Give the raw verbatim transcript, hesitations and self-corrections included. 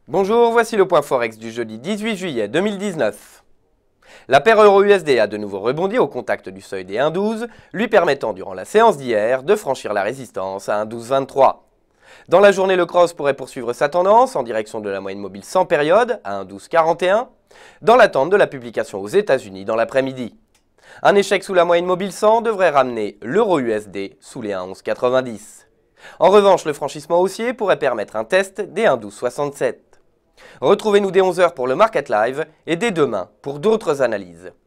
Bonjour, voici le point Forex du jeudi dix-huit juillet deux mille dix-neuf. La paire euro U S D a de nouveau rebondi au contact du seuil des un virgule douze, lui permettant durant la séance d'hier de franchir la résistance à un virgule douze vingt-trois. Dans la journée, le cross pourrait poursuivre sa tendance en direction de la moyenne mobile sans période à un virgule douze quarante et un, dans l'attente de la publication aux États-Unis dans l'après-midi. Un échec sous la moyenne mobile cent devrait ramener l'euro U S D sous les un virgule onze quatre-vingt-dix. En revanche, le franchissement haussier pourrait permettre un test des un virgule douze soixante-sept. Retrouvez-nous dès onze heures pour le Market Live et dès demain pour d'autres analyses.